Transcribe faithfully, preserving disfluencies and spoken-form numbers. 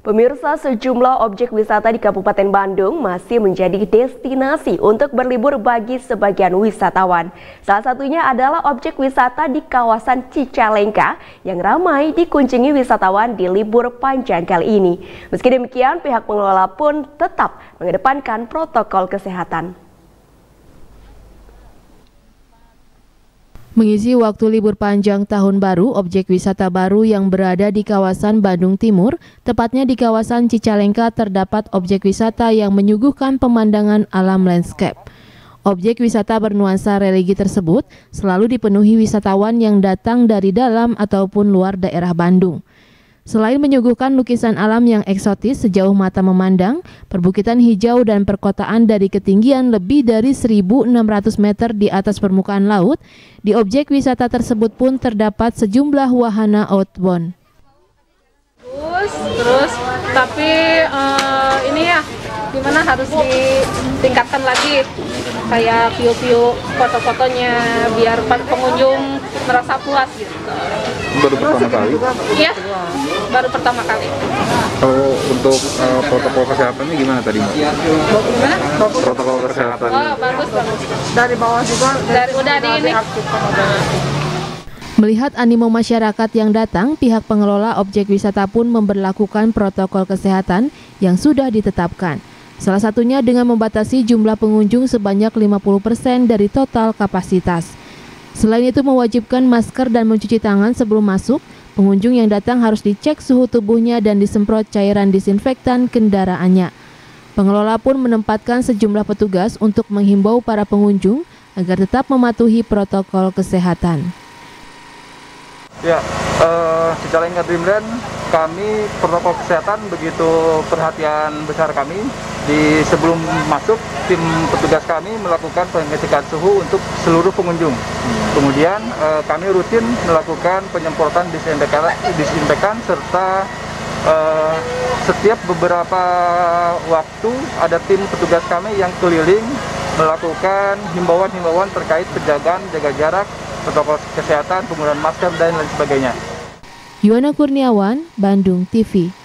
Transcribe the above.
Pemirsa, sejumlah objek wisata di Kabupaten Bandung masih menjadi destinasi untuk berlibur bagi sebagian wisatawan. Salah satunya adalah objek wisata di kawasan Cicalengka yang ramai dikunjungi wisatawan di libur panjang kali ini. Meski demikian, pihak pengelola pun tetap mengedepankan protokol kesehatan. Mengisi waktu libur panjang tahun baru, objek wisata baru yang berada di kawasan Bandung Timur, tepatnya di kawasan Cicalengka, terdapat objek wisata yang menyuguhkan pemandangan alam landscape. Objek wisata bernuansa religi tersebut selalu dipenuhi wisatawan yang datang dari dalam ataupun luar daerah Bandung. Selain menyuguhkan lukisan alam yang eksotis sejauh mata memandang, perbukitan hijau dan perkotaan dari ketinggian lebih dari seribu enam ratus meter di atas permukaan laut, di objek wisata tersebut pun terdapat sejumlah wahana outbound. Terus, terus tapi uh, ini ya, gimana harus ditingkatkan lagi, kayak view-view foto-fotonya biar pengunjung merasa puas gitu. Baru pertama kali? Iya, baru pertama kali. Kalau untuk uh, protokol kesehatannya gimana tadi, Mbak? Gimana? Protokol kesehatan. Oh, bagus, bagus. Dari bawah juga, dari udah di ini. Melihat animo masyarakat yang datang, pihak pengelola objek wisata pun memberlakukan protokol kesehatan yang sudah ditetapkan. Salah satunya dengan membatasi jumlah pengunjung sebanyak lima puluh persen dari total kapasitas. Selain itu mewajibkan masker dan mencuci tangan sebelum masuk, pengunjung yang datang harus dicek suhu tubuhnya dan disemprot cairan disinfektan kendaraannya. Pengelola pun menempatkan sejumlah petugas untuk menghimbau para pengunjung agar tetap mematuhi protokol kesehatan. Ya, uh, Cicalengka Dreamland, kami protokol kesehatan begitu perhatian besar kami. Di sebelum masuk, tim petugas kami melakukan pengecekan suhu untuk seluruh pengunjung. Kemudian eh, kami rutin melakukan penyemprotan disinfektan, disinfektan serta eh, setiap beberapa waktu ada tim petugas kami yang keliling melakukan himbauan-himbauan terkait penjagaan, jaga jarak, protokol kesehatan, penggunaan masker dan lain sebagainya. Yuwana Kurniawan, Bandung T V.